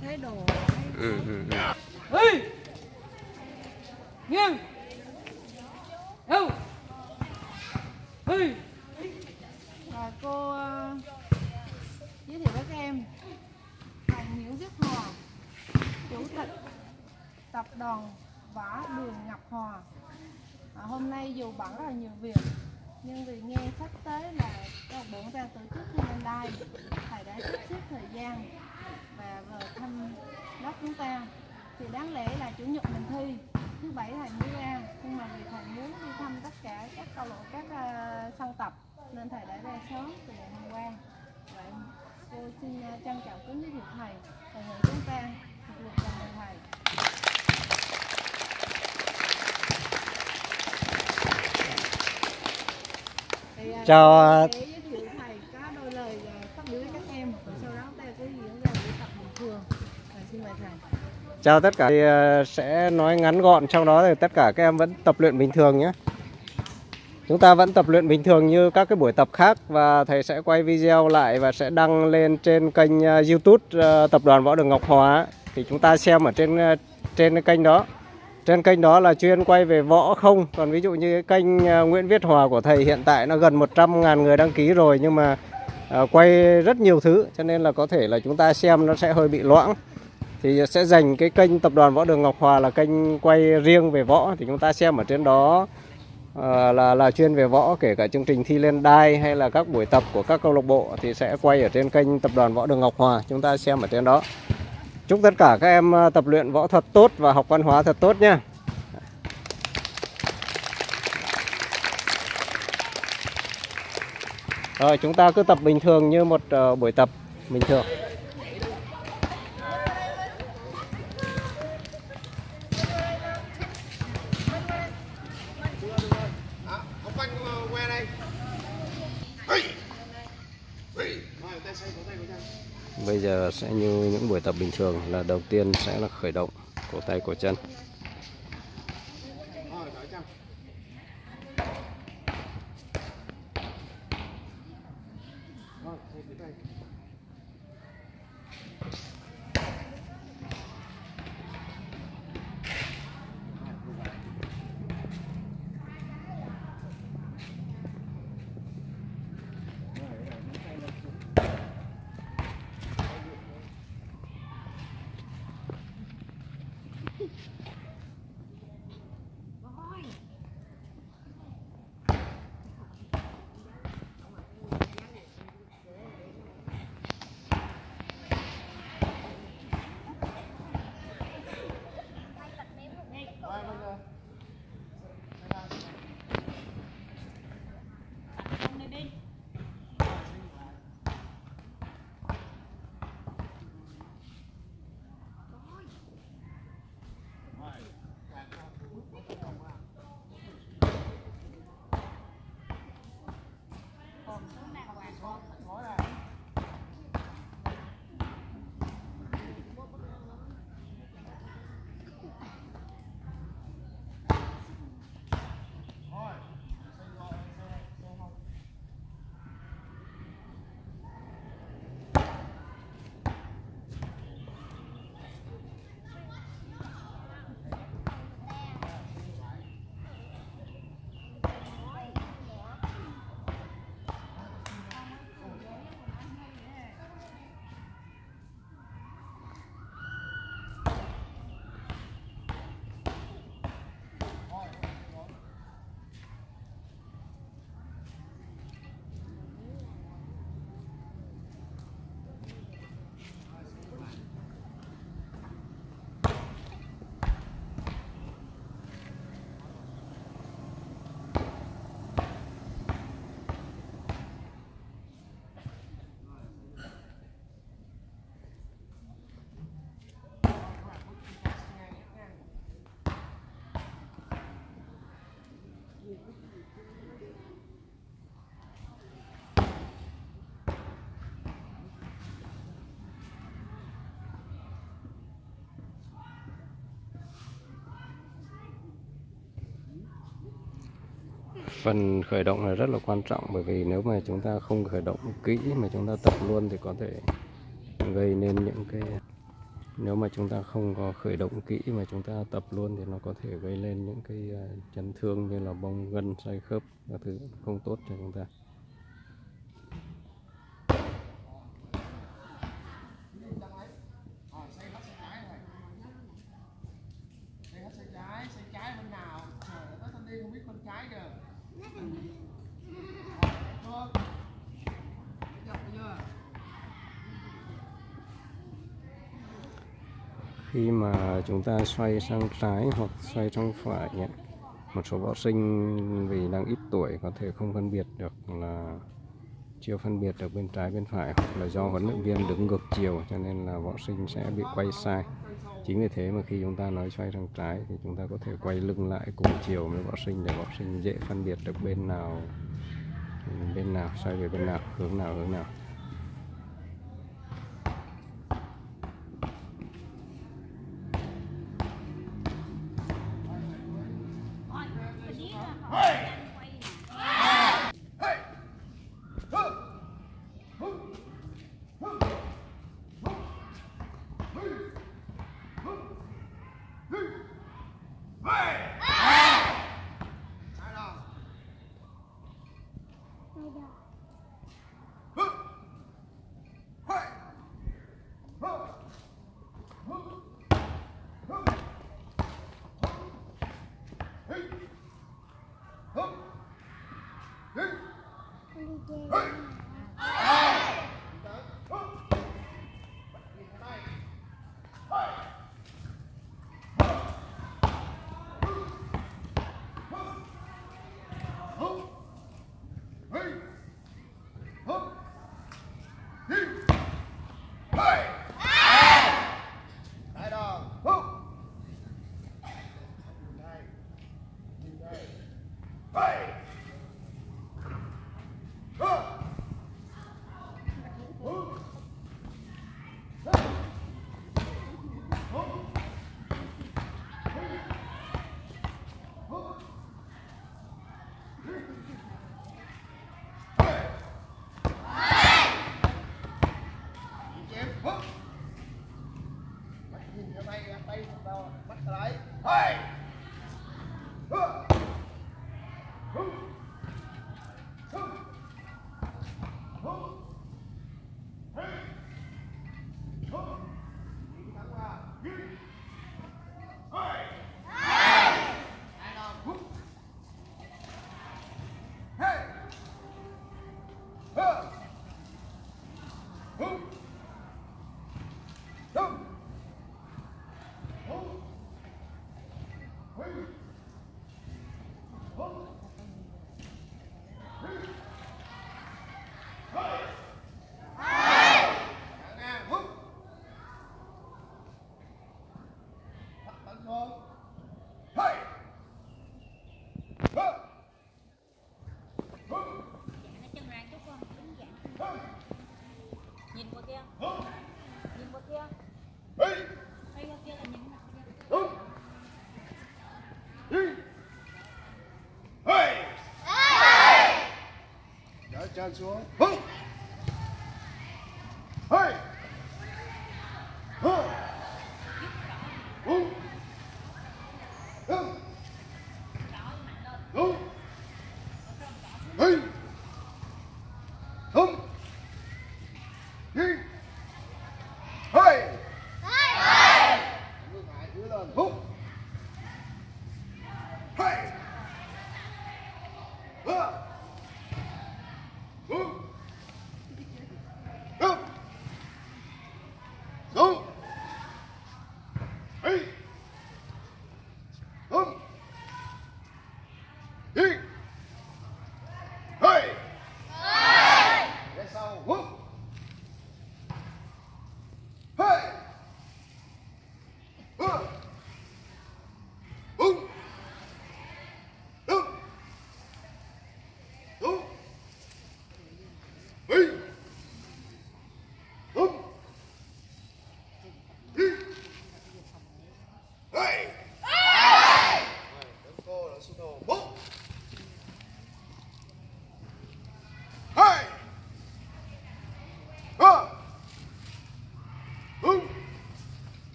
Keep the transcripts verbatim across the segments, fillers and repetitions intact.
Thái độ. Ừ, ừ, ừ. Ê! Nghiêng! Đâu? Ê! Và cô uh, giới thiệu với các em Hồng Nguyễn Viết Hòa, Chủ tịch Tập đoàn Võ Đường Ngọc Hòa. À, hôm nay dù bận rất là nhiều việc, nhưng vì nghe sắp tới là các bộ ta tổ chức thi lên đai, thầy đã sắp xếp thời gian và vào thăm lớp chúng ta. Thì đáng lẽ là chủ nhật mình thi, thứ bảy thầy mới ra, nhưng mà vì thầy muốn đi thăm tất cả các câu lạc bộ, các uh, sân tập nên thầy đã ra sớm từ ngày hôm qua. Vậy cô xin uh, trân trọng kính giới thiệu thầy, thầy hội chúng ta thực lực chào mừng thầy. Thì, uh, Chào. để giới thiệu thầy có đôi lời uh, phát biểu với các em, rồi sau đó ta sẽ diễn ra buổi tập bình thường. Rồi, xin mời thầy. Chào tất cả, thì sẽ nói ngắn gọn, trong đó thì tất cả các em vẫn tập luyện bình thường nhé. Chúng ta vẫn tập luyện bình thường như các cái buổi tập khác, và thầy sẽ quay video lại và sẽ đăng lên trên kênh YouTube Tập đoàn Võ Đường Ngọc Hòa. Thì chúng ta xem ở trên trên cái kênh đó. Trên kênh đó là chuyên quay về võ không. Còn ví dụ như cái kênh Nguyễn Viết Hòa của thầy hiện tại nó gần một trăm ngàn người đăng ký rồi, nhưng mà uh, quay rất nhiều thứ, cho nên là có thể là chúng ta xem nó sẽ hơi bị loãng. Thì sẽ dành cái kênh Tập đoàn Võ Đường Ngọc Hòa là kênh quay riêng về võ, thì chúng ta xem ở trên đó uh, là là chuyên về võ, kể cả chương trình thi lên đai hay là các buổi tập của các câu lạc bộ thì sẽ quay ở trên kênh Tập đoàn Võ Đường Ngọc Hòa, chúng ta xem ở trên đó. Chúc tất cả các em tập luyện võ thuật tốt và học văn hóa thật tốt nhé. Rồi, chúng ta cứ tập bình thường như một uh, buổi tập bình thường. Bây giờ sẽ như những buổi tập bình thường, là đầu tiên sẽ là khởi động cổ tay cổ chân. Phần khởi động là rất là quan trọng, bởi vì nếu mà chúng ta không khởi động kỹ mà chúng ta tập luôn thì có thể gây nên những cái Nếu mà chúng ta không có khởi động kỹ mà chúng ta tập luôn thì nó có thể gây lên những cái chấn thương như là bong gân, xoay khớp, và thứ không tốt cho chúng ta. Khi mà chúng ta xoay sang trái hoặc xoay sang phải nhé, một số võ sinh vì đang ít tuổi có thể không phân biệt được là chưa phân biệt được bên trái bên phải, hoặc là do huấn luyện viên đứng ngược chiều cho nên là võ sinh sẽ bị quay sai. Chính vì thế mà khi chúng ta nói xoay sang trái thì chúng ta có thể quay lưng lại cùng chiều với võ sinh để võ sinh dễ phân biệt được bên nào bên nào xoay về bên nào, hướng nào hướng nào. Nhìn qua kia. Nhìn qua kia. Xoay qua kia là nhìn mặt kia. Đỡ chân xuống.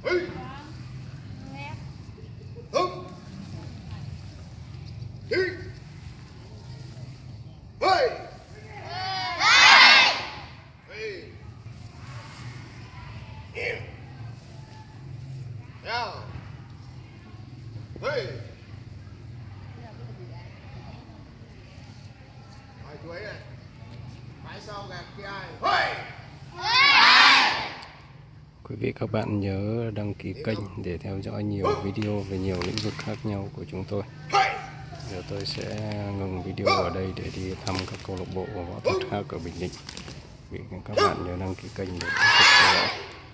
Hey. Hung. Đi. Hey. Hey. Im. Down. Hey. Hỏi chú ấy này. Phải sau gạt kia ai? Hey. Quý vị các bạn nhớ đăng ký kênh để theo dõi nhiều video về nhiều lĩnh vực khác nhau của chúng tôi. Giờ tôi sẽ ngừng video ở đây để đi thăm các câu lạc bộ võ thuật khác ở Bình Định. Vì các bạn nhớ đăng ký kênh để tiếp tục theo dõi.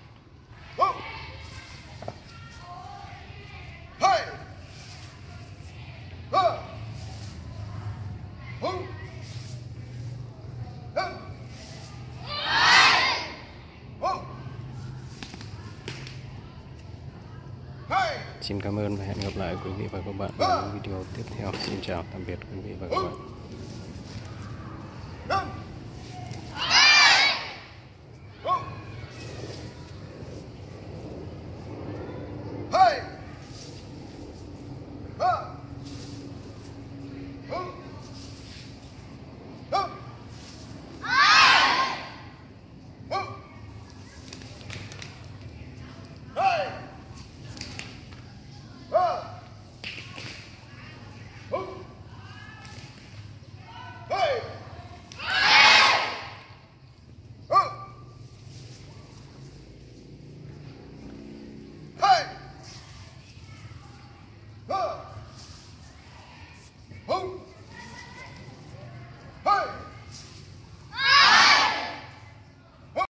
Xin cảm ơn và hẹn gặp lại quý vị và các bạn ở những video tiếp theo. Xin chào tạm biệt quý vị và các bạn.